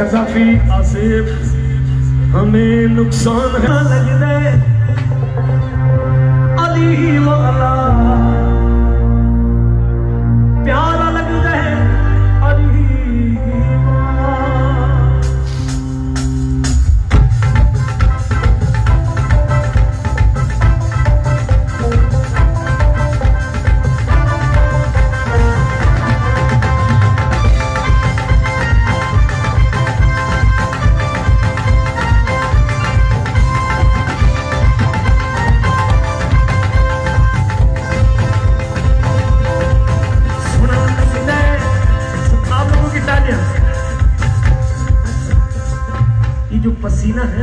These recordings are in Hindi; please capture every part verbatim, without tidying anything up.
नज़ाफी आसिफ हमें नुकसान है लगने अली वाला प्यारा लगता है अली ये जो पसीना है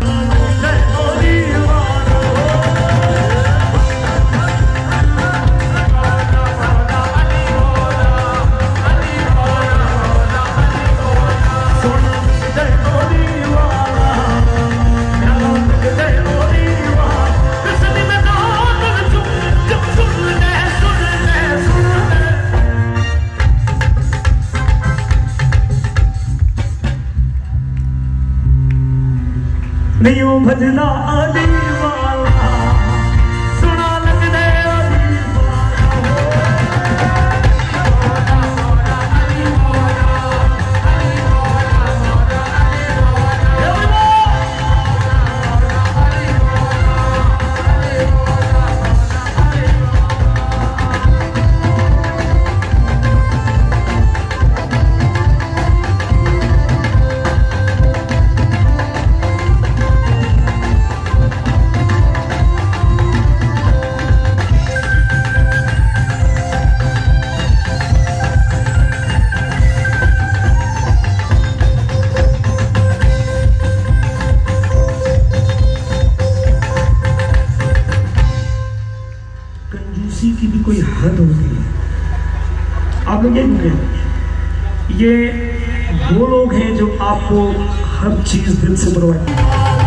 नहीं हो भजना अली वाला सुना लगने अली की भी कोई हद होती है। आप लोग ये ये वो लोग हैं जो आपको हर चीज दिल से प्रोवाइड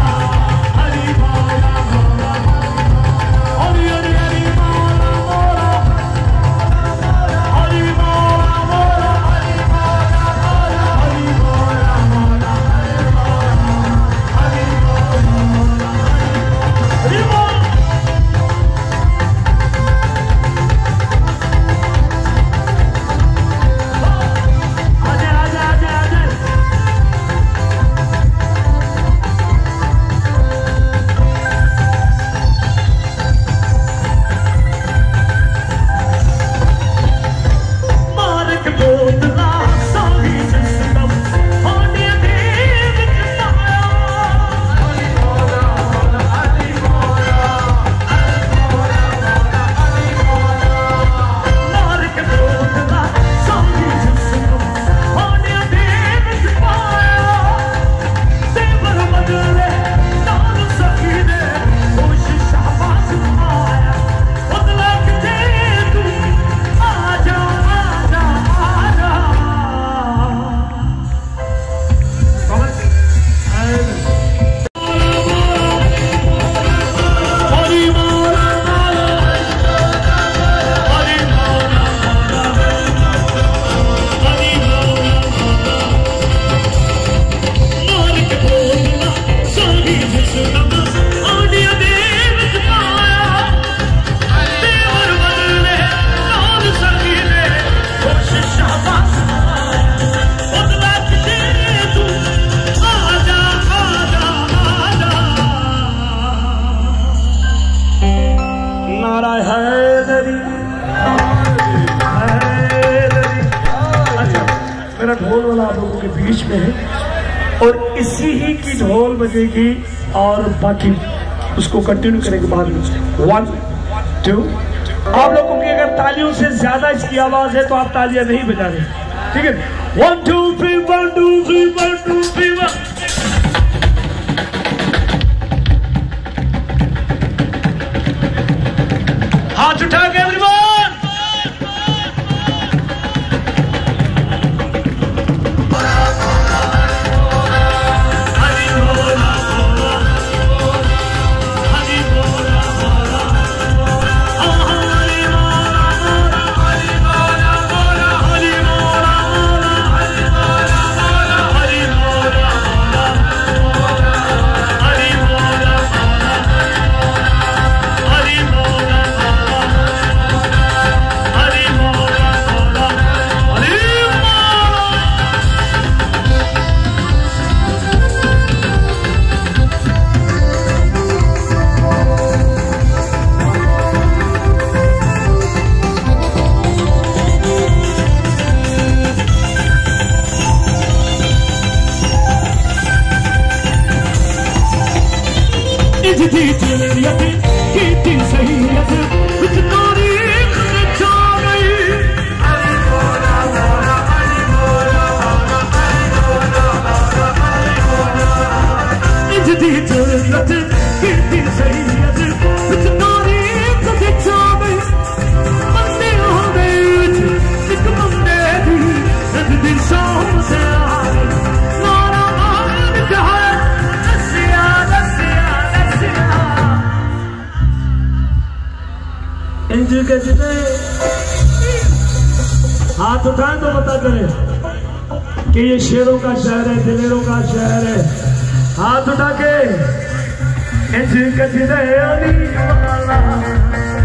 ढोल वाला आप लोगों के बीच में है और इसी ही की ढोल बजेगी और बाकी उसको कंटिन्यू करेंगे बाद में। वन टू आप लोगों की अगर तालियों से ज्यादा इसकी आवाज है तो आप तालियां नहीं बजा रहे, ठीक है? One two three one two three one two three one. हाथ उठा के एवरीवन इजदी जलियत की सहीयत कुछ तारीख में जा गई इजदी जलियत की सहीयत कुछ तारीख में जा गई बंदे हो गए एक बंदे भी एक दिन शाम से आए नारा आन कहा दसिया दसिया दसिया इंज के जितने हाथ उठाएं तो पता करें कि ये शेरों का शहर है, दिलेरों का शहर है। हाथ उठा के इंज के जितने